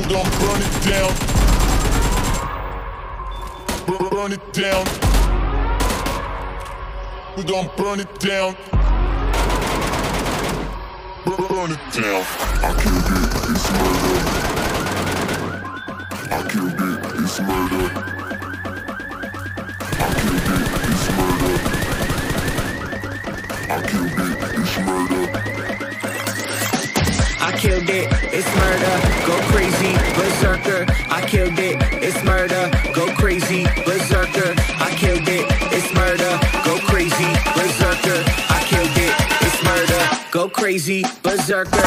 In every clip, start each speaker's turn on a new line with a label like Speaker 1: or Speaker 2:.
Speaker 1: We gon' burn it down. Burn it down. We gon' burn it down. Burn it down. I killed it, it's murder. I killed it, it's murder. I killed it, it's murder. I killed it, it's murder.
Speaker 2: I killed it, it's murder, go crazy, berserker. I killed it, it's murder, go crazy, berserker. I killed it, it's murder, go crazy, berserker. I killed it, it's murder, go crazy, berserker.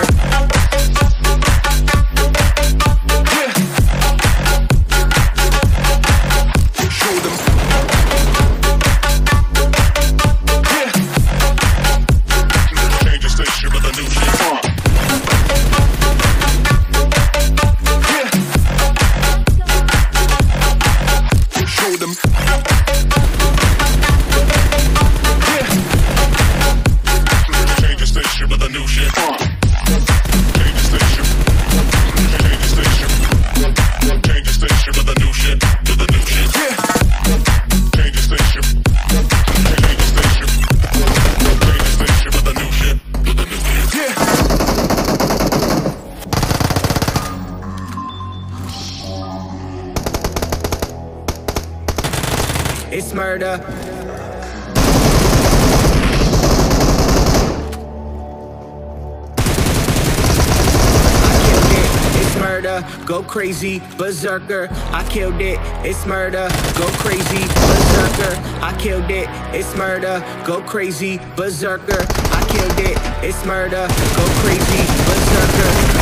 Speaker 2: It's murder. Murder, go crazy, berserker. I killed it, it's murder, go crazy, berserker. I killed it, it's murder, go crazy, berserker. I killed it, it's murder, go crazy, berserker.